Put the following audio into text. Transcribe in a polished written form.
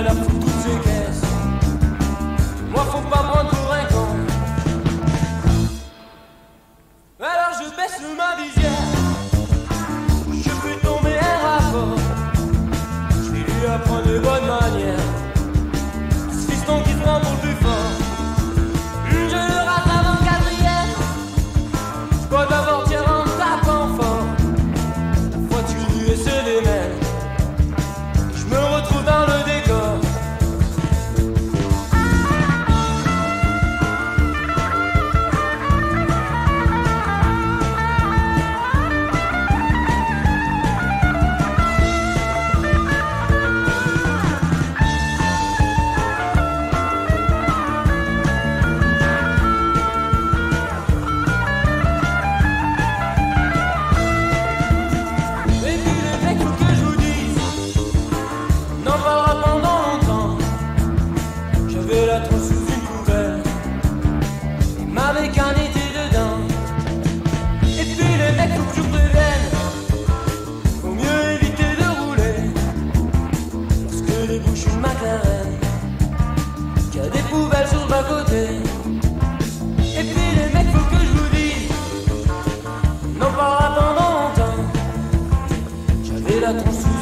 l'air fou toutes ces caisses. Moi faut pas prendre pour un con. Alors je baisse ma visière, je fais tomber un rapport. Je vais lui apprendre de bonnes manières. Ce fiston qui se prend pour le plus fort. Je le rate avant le quatrième. Je peux d'abord tirer en tapant fort. La voiture et se démène. Je me retrouve dans le décor. Et puis les mecs, faut que je vous dise, n'en parlera pendant longtemps. J'avais la tronche sous